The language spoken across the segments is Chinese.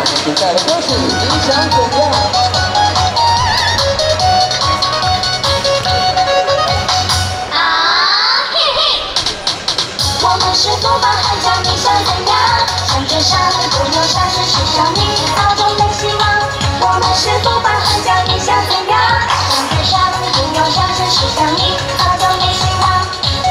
们现在的歌曲你想怎样？ 我们是福邦悍将，你想怎样？向着上，不用想是世上你早就没希望。我们是福邦悍将，你想怎样？向着上，不用想是世上你早就没希望。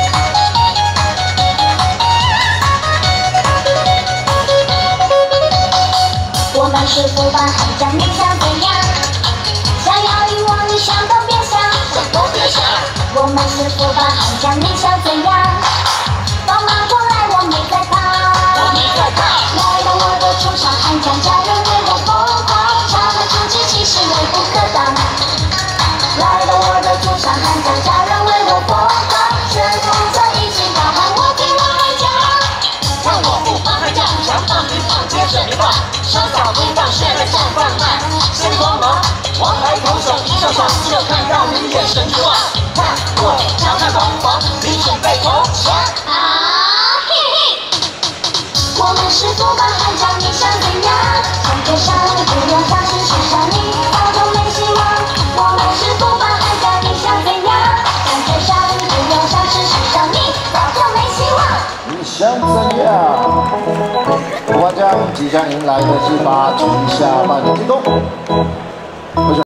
我们是福邦悍将，你想怎样？想要遗忘，你想都别想，想都别想。我们是福邦悍将，你想怎样？放马过来，我没在怕，我没在怕。来到我的主场，悍将家人为我疯狂，唱得出气气势威不可当。来到我的主场，悍将家人为我疯狂，全部在一起大喊我给我悍将。让我不放悍将，想放你放，接着你放，潇洒不放，血泪绽放慢，先光芒，王牌投手一上场就看到你眼神一望，看我脚踏光芒，你准备投降。我们是福邦悍将，你想怎样？向着上，不用想是世上你早就没希望。我们是福邦悍将，你想怎样？向着上，不用想是世上你早就没希望。 你想怎样？福邦悍将即将迎来的是8局下半的进攻。